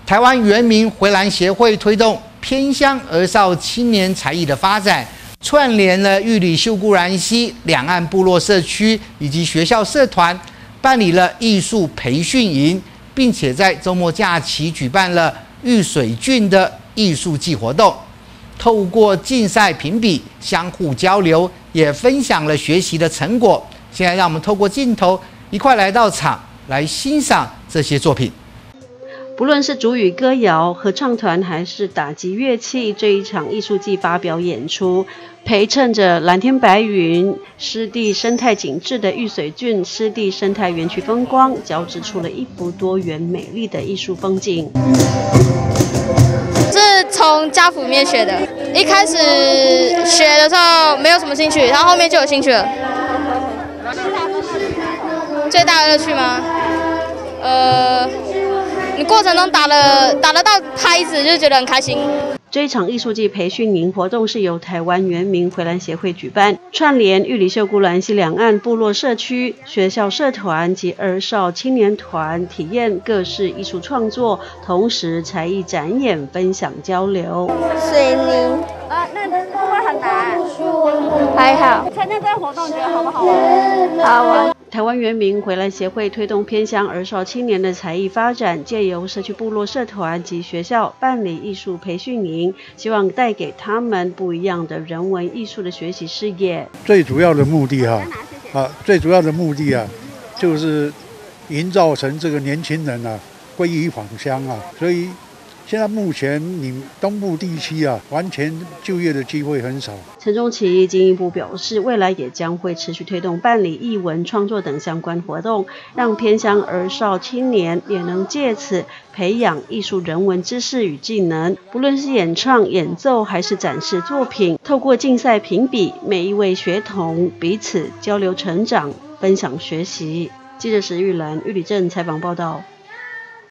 台湾原民回蓝协会推动偏乡儿少青年才艺的发展，串联了玉里秀姑兰溪两岸部落社区以及学校社团，办理了艺术培训营，并且在周末假期举办了玉水郡的艺术季活动。透过竞赛评比，相互交流，也分享了学习的成果。现在让我们透过镜头一块来到场，来欣赏这些作品。 不论是主语歌谣、合唱团，还是打击乐器，这一场艺术季发表演出，陪衬着蓝天白云、湿地生态景致的玉水郡湿地生态园区风光，交织出了一幅多元美丽的艺术风景。 是从家谱里面学的，一开始学的时候没有什么兴趣，然后后面就有兴趣了。最大的乐趣吗？你过程中打得到拍子，就觉得很开心。 这一场艺术季培训营活动是由台湾原民回蓝协会举办，串联玉里秀姑兰溪两岸部落社区、学校社团及儿少青年团，体验各式艺术创作，同时才艺展演、分享交流。 水泥那会不会很难？ 还好。 参加这个活动，你觉得好不好玩？ 好玩。 台湾原民回蓝协会推动偏乡儿少青年的才艺发展，借由社区部落社团及学校办理艺术培训营，希望带给他们不一样的人文艺术的学习视野。 最主要的目的就是营造成这个年轻人归于返乡所以现在目前你东部地区完全就业的机会很少。 陈中奇进一步表示，未来也将会持续推动办理艺文创作等相关活动，让偏乡儿少青年也能借此培养艺术人文知识与技能。不论是演唱、演奏还是展示作品，透过竞赛评比，每一位学童彼此交流成长，分享学习。记者石玉兰、玉里镇采访报道。